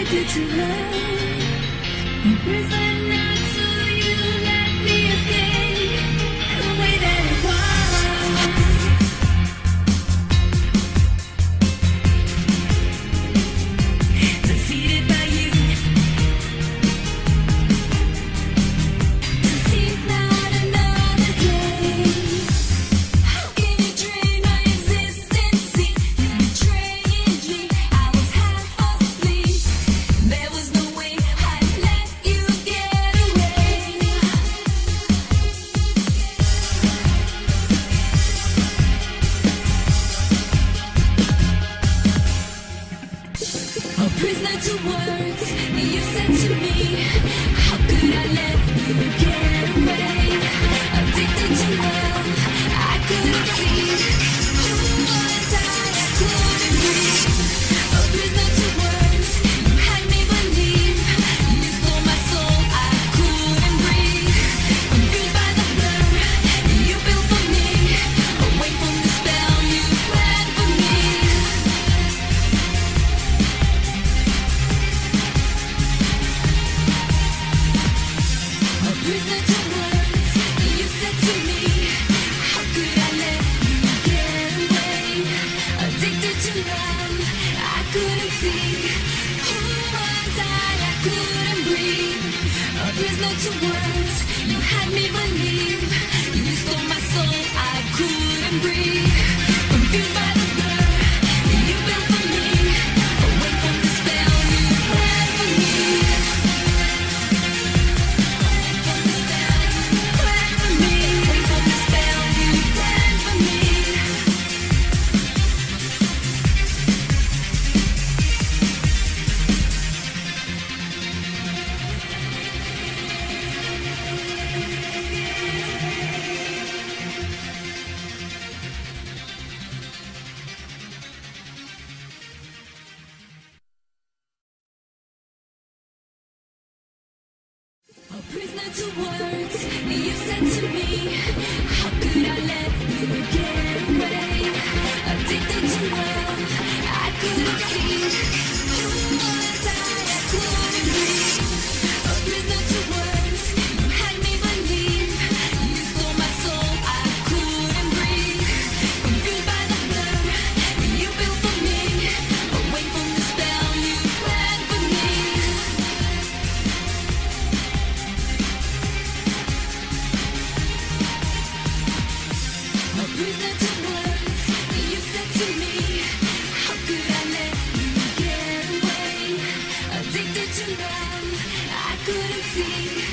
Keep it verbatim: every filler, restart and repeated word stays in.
addicted to love. A prisoner to you, let me escape the way that it was. Defeated by you, to see not another day. How can you drain my existence? See, you betrayed me. I was half asleep. There was no way I'd let you get away. A prisoner to words you said to me. How could I let you get away? Addicted to love, I couldn't see. Who was I? I couldn't breathe. A prisoner to words, you had me believe. You stole my soul, I couldn't breathe. Confused by the blur you built for me. Away from the spell you planned for me. A prisoner to words you said to me. How could I let you get away? Addicted to love, I couldn't see. Who was I? I couldn't breathe. A prisoner to words, you had me believe. You stole my soul, I couldn't breathe. Confused by the blur you built for me. Away from the spell you planned for me. From the spell you planned for me. Away from the spell you planned for me. A prisoner to words you said to me. How could I let you get away? Addicted to love, I couldn't see. Who was I? I couldn't breathe. A prisoner to words, you had me believe. You stole my soul, I couldn't breathe. Confused by the blur you built for me. Away from the spell you planned for me. A prisoner to words you said to me. How could I let you get away? Addicted to love, I couldn't see.